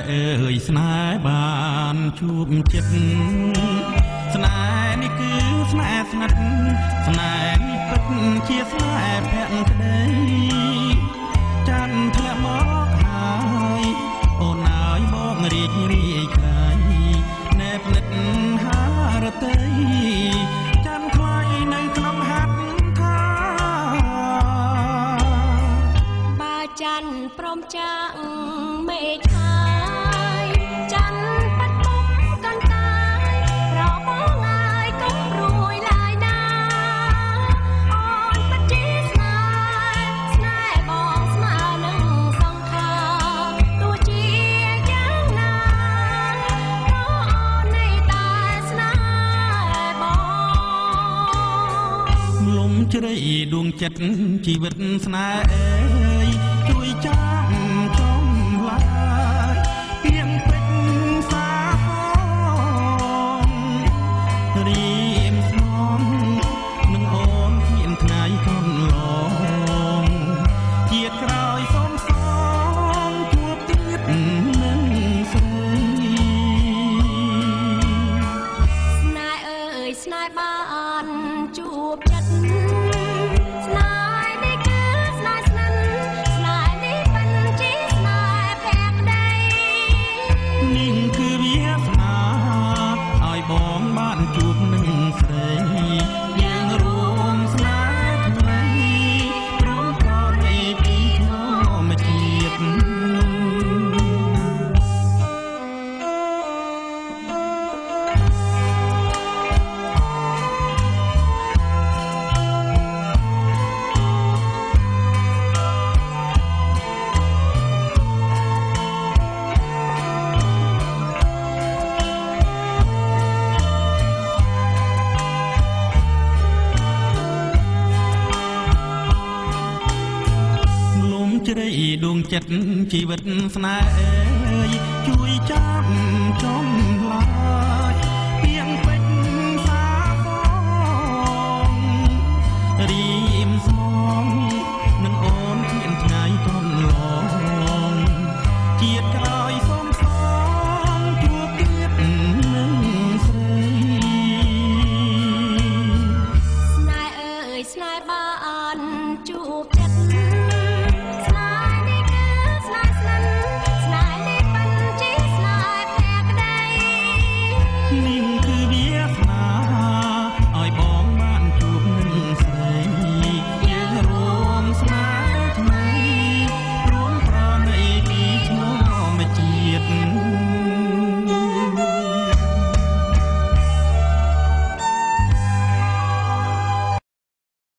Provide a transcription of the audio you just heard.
អើយស្នេហ៍បានជួបចិត្តស្នេហ៍នេះគឺស្នេហ៍ស្ងាត់ស្នេហ៍នេះពិតជាស្នេហ៍ភក្តីច័ន្ទធ្លាក់មកហើយអូនហើយមករីករាយខ្លាយណែបនិតហារតីច័ន្ទខ្លាយនៅក្នុងហាត់ខាបើច័ន្ទព្រមចាក់មេឃហើយច័ន្ទបាត់បង់កន្តាយរកបងហើយកុំរួយឡើយណាអូនពិតជាស្នេហ៍បងស្មើនឹងសង្ខារទោះជាយ៉ាងណាក៏អូននៅតែស្នេហ៍បងលំជ្រៃដួងចិត្តជីវិតស្នេហ៍អើយជួយចាំចំឡាយពីងពេញសាហមរៀមស្នំនឹងអូនគ្មានថ្ងៃកន្លងជាតិក្រោយសូមជួបទៀតនឹងស្រីស្នេហ៍អើយស្នេហ៍បានជួបចិត្តស្នេហ៍នេះគឺស្នេហ៍ស្និទ្ធស្នេហ៍នេះពិតជាស្នេហ៍ភក្តីនេះគឺវាសនាឲ្យបងបានជួបនឹងស្រីយើងរួមស្នេហ៍ថ្មីព្រមប្រณีពីធម្មជាតិជ្រៃដួងចិត្តជីវិតស្នេហ៍អើយជួយចាំចំ